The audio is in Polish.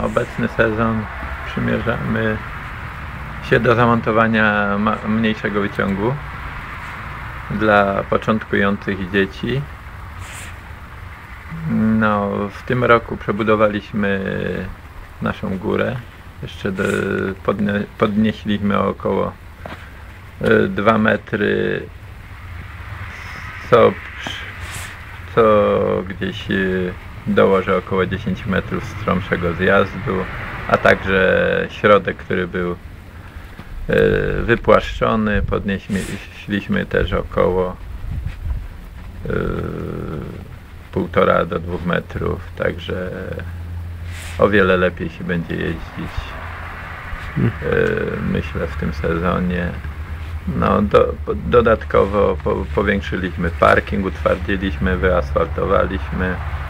obecny sezon przymierzamy się do zamontowania mniejszego wyciągu dla początkujących dzieci. No, w tym roku przebudowaliśmy naszą górę. Jeszcze podnieśliśmy około 2 metry, co gdzieś dołoży około 10 metrów stromszego zjazdu, a także środek, który był wypłaszczony. Podnieśliśmy też około 1,5 do 2 metrów, także o wiele lepiej się będzie jeździć, myślę, w tym sezonie. No, dodatkowo powiększyliśmy parking, utwardziliśmy, wyasfaltowaliśmy.